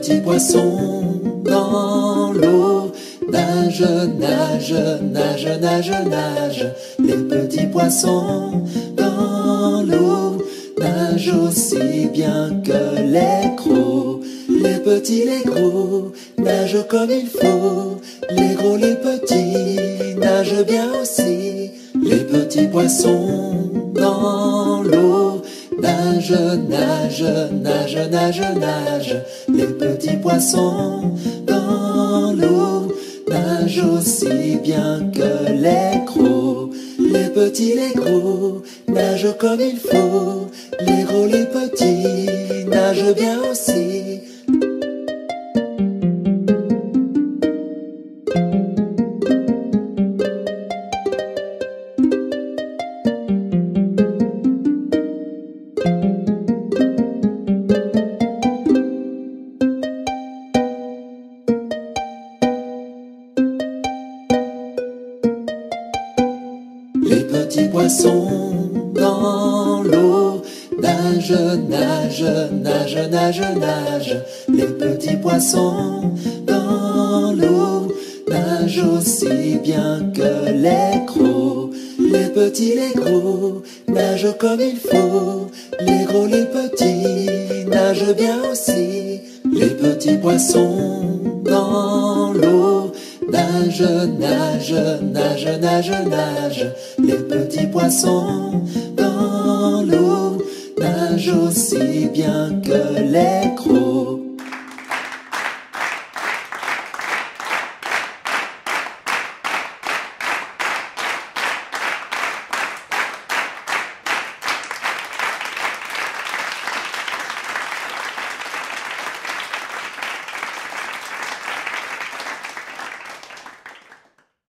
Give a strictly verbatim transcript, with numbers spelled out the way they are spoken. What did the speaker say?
petits poissons dans l'eau nagent, nagent, nagent, nagent, nagent. Les petits poissons dans l'eau nagent aussi bien que les gros. Les petits, les gros nagent comme il faut. Les gros, les petits nagent bien aussi. Les petits poissons dans l'eau nagent, nagent, nagent, nagent, nagent. Les petits poissons dans l'eau nagent aussi bien que les gros. Les petits, les gros nagent comme il faut. Les gros, les petits nagent bien aussi. Les petits poissons dans l'eau nagent, nagent, nagent, nagent, nagent. Les petits poissons dans l'eau nagent aussi bien que les gros. Les petits, les gros nagent comme il faut. Les gros, les petits nagent bien aussi. Les petits poissons dans l'eau nagent, nagent, nagent, nagent, nagent. Les petits poissons dans l'eau nagent aussi bien que